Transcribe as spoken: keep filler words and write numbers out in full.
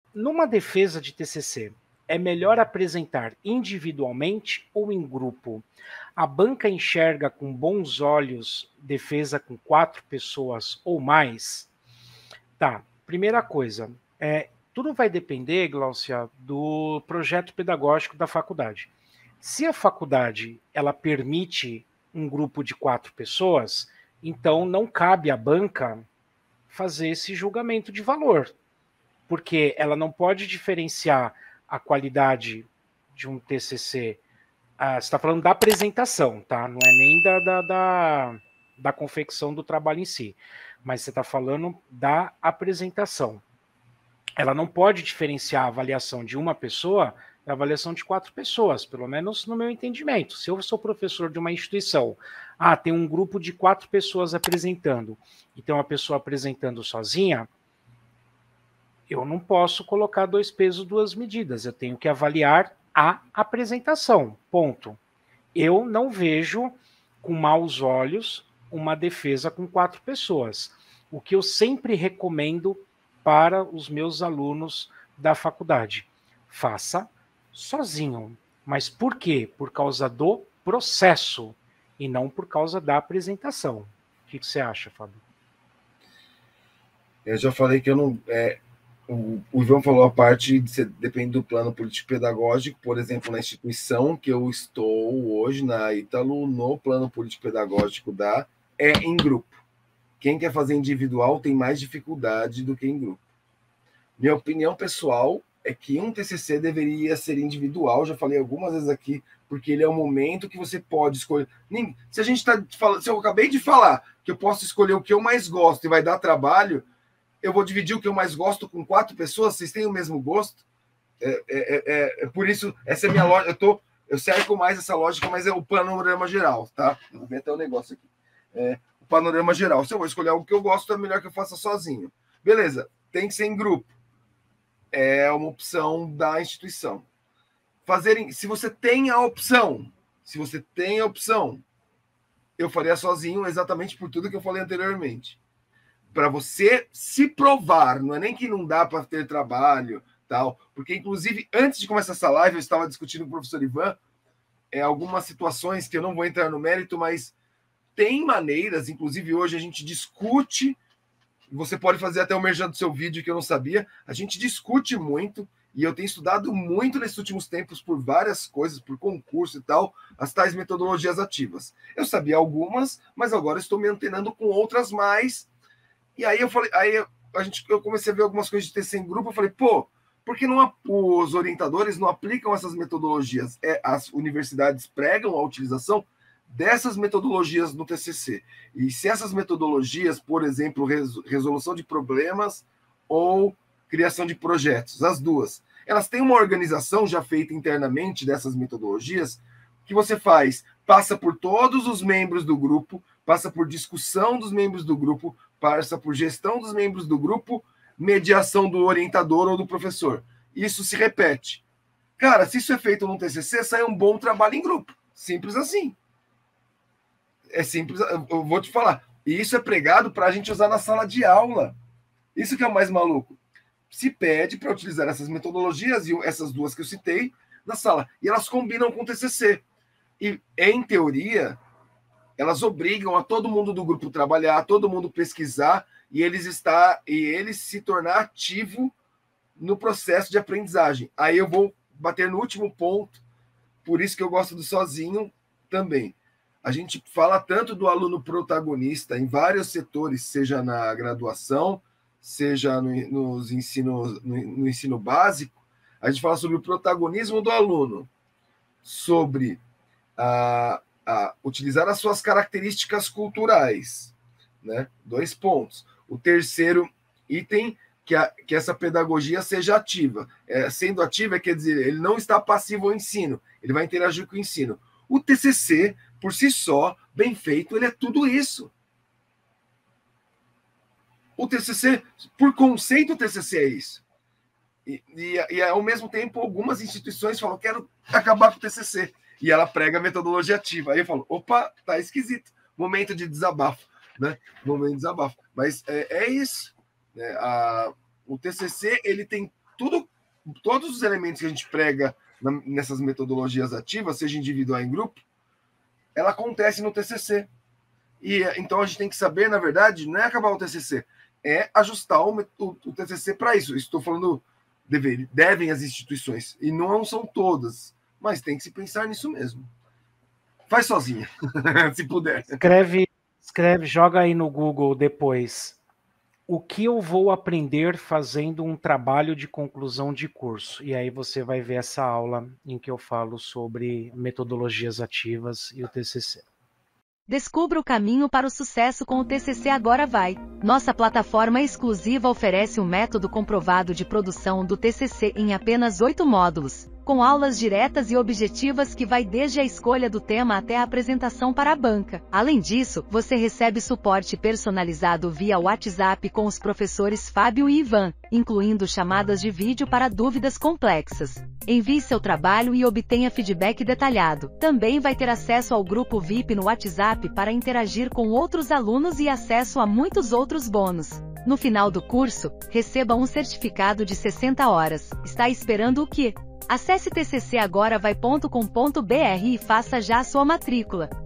numa defesa de T C C, é melhor apresentar individualmente ou em grupo? A banca enxerga com bons olhos defesa com quatro pessoas ou mais? Tá, primeira coisa, é, tudo vai depender, Glaucia, do projeto pedagógico da faculdade. Se a faculdade ela permite um grupo de quatro pessoas, então não cabe à banca fazer esse julgamento de valor, porque ela não pode diferenciar a qualidade de um T C C. Ah, você está falando da apresentação, tá? Não é nem da, da, da, da confecção do trabalho em si, mas você está falando da apresentação. Ela não pode diferenciar a avaliação de uma pessoa da avaliação de quatro pessoas, pelo menos no meu entendimento. Se eu sou professor de uma instituição, ah, tem um grupo de quatro pessoas apresentando, e tem uma pessoa apresentando sozinha, eu não posso colocar dois pesos, duas medidas. Eu tenho que avaliar a apresentação. Ponto. Eu não vejo com maus olhos uma defesa com quatro pessoas. O que eu sempre recomendo para os meus alunos da faculdade: faça sozinho. Mas por quê? Por causa do processo e não por causa da apresentação. O que você acha, Fábio? Eu já falei que eu não. É, o, o João falou a parte de ser, depende do plano político-pedagógico, por exemplo, na instituição que eu estou hoje, na Ítalo, no plano político-pedagógico da é em grupo. Quem quer fazer individual tem mais dificuldade do que em grupo. Minha opinião pessoal é que um T C C deveria ser individual, já falei algumas vezes aqui, porque ele é o momento que você pode escolher. Se a gente está falando, se eu acabei de falar que eu posso escolher o que eu mais gosto e vai dar trabalho, eu vou dividir o que eu mais gosto com quatro pessoas, vocês têm o mesmo gosto? É, é, é, é por isso, essa é a minha lógica. Eu, tô, eu cerco mais essa lógica, mas é o panorama geral, tá? Vou ver até o negócio aqui. É, o panorama geral. Se eu vou escolher algo que eu gosto, é melhor que eu faça sozinho. Beleza, tem que ser em grupo. É uma opção da instituição. Fazerem, se você tem a opção, se você tem a opção, eu faria sozinho exatamente por tudo que eu falei anteriormente. Para você se provar, não é nem que não dá para ter trabalho, tal, porque inclusive antes de começar essa live eu estava discutindo com o professor Ivan é, algumas situações que eu não vou entrar no mérito, mas tem maneiras, inclusive hoje a gente discute, você pode fazer até o merchan do seu vídeo que eu não sabia, a gente discute muito, e eu tenho estudado muito nesses últimos tempos por várias coisas, por concurso e tal, as tais metodologias ativas. Eu sabia algumas, mas agora estou me antenando com outras mais. E aí eu falei, aí eu, a gente, eu comecei a ver algumas coisas de T C em grupo, eu falei, pô, por que não, os orientadores não aplicam essas metodologias? É, as universidades pregam a utilização dessas metodologias no T C C. E se essas metodologias, por exemplo, resolução de problemas ou criação de projetos, as duas, elas têm uma organização já feita internamente dessas metodologias, que você faz, passa por todos os membros do grupo, passa por discussão dos membros do grupo, passa por gestão dos membros do grupo, mediação do orientador ou do professor. Isso se repete. Cara, se isso é feito no T C C, sai um bom trabalho em grupo. Simples assim. É simples, eu vou te falar. E isso é pregado para a gente usar na sala de aula. Isso que é o mais maluco. Se pede para utilizar essas metodologias, e essas duas que eu citei, na sala. E elas combinam com o T C C. E, em teoria, elas obrigam a todo mundo do grupo trabalhar, a todo mundo pesquisar, e eles, está, e eles se tornar ativo no processo de aprendizagem. Aí eu vou bater no último ponto, por isso que eu gosto do sozinho também. A gente fala tanto do aluno protagonista em vários setores, seja na graduação, seja no, nos ensino, no, no ensino básico, a gente fala sobre o protagonismo do aluno, sobre a, a utilizar as suas características culturais, né? Dois pontos. O terceiro item, que, a, que essa pedagogia seja ativa. É, sendo ativa, quer dizer, ele não está passivo ao ensino, ele vai interagir com o ensino. O T C C, por si só, bem feito, ele é tudo isso. O T C C, por conceito, o T C C é isso. E, e, e ao mesmo tempo, algumas instituições falam, quero acabar com o T C C. E ela prega a metodologia ativa. Aí eu falo, opa, tá esquisito. Momento de desabafo, né? Momento de desabafo. Mas é, é isso. Né? A, o T C C, ele tem tudo todos os elementos que a gente prega na, nessas metodologias ativas, seja individual ou em grupo, ela acontece no T C C. E então a gente tem que saber, na verdade, não é acabar o T C C, é ajustar o, o, o T C C para isso. Estou falando, deve, devem as instituições, e não são todas, mas tem que se pensar nisso mesmo. Faz sozinha, se puder. Escreve, escreve, joga aí no Google depois. O que eu vou aprender fazendo um trabalho de conclusão de curso? E aí você vai ver essa aula em que eu falo sobre metodologias ativas e o T C C. Descubra o caminho para o sucesso com o T C C Agora Vai. Nossa plataforma exclusiva oferece um método comprovado de produção do T C C em apenas oito módulos, com aulas diretas e objetivas que vai desde a escolha do tema até a apresentação para a banca. Além disso, você recebe suporte personalizado via WhatsApp com os professores Fábio e Ivan, incluindo chamadas de vídeo para dúvidas complexas. Envie seu trabalho e obtenha feedback detalhado. Também vai ter acesso ao grupo V I P no WhatsApp para interagir com outros alunos e acesso a muitos outros bônus. No final do curso, receba um certificado de sessenta horas. Está esperando o quê? Acesse t c c agora vai ponto com ponto b r e faça já a sua matrícula.